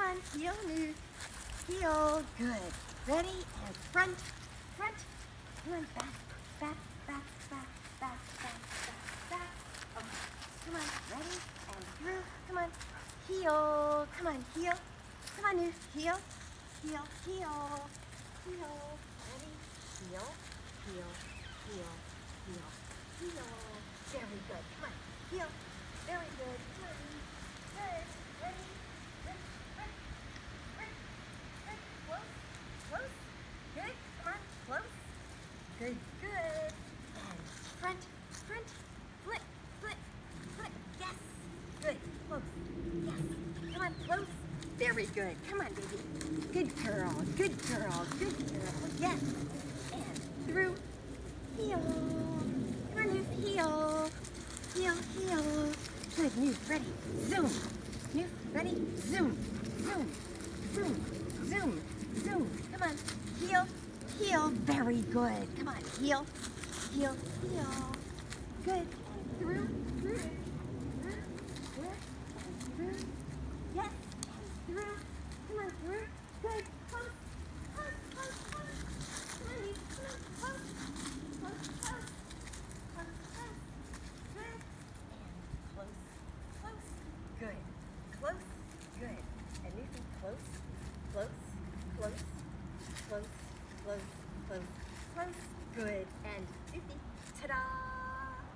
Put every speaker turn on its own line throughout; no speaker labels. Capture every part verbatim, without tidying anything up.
on, heel, new, heel, good. Ready, and front, front, come on, back, back, back, back, back, back, back, back. Okay, come on, ready, and through, come on, heel, come on, heel, come on, new, heel, heel, heel, heel, ready, heel, heel, heel, heel, heel, very good, come on, heel, very good, good, good, ready, ready, ready, ready, ready, close, close, good, come on, close, good, good, and front, front, flip, flip, flip, yes, good, close, yes, come on, close, very good, come on, baby, good girl, good girl, good girl, yes, and through, heel, come on, Newt, heel, heel, heel, good, Newt, ready, zoom, Newt, ready, zoom, zoom, zoom, zoom, zoom, come on, heel, heel, very good, come on, heel, heel, heel, good, and through, through, through, through, and through, yes, and through, come on, through, good, close, close, close, close, come on, Newt, come on, close, close, close, close, close, good, and close, close, good, close, good, and Newton, close, close, close, close, close, close, close, good, and Newton, ta-da,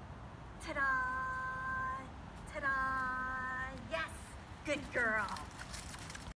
ta-da, ta-da, yes, good girl.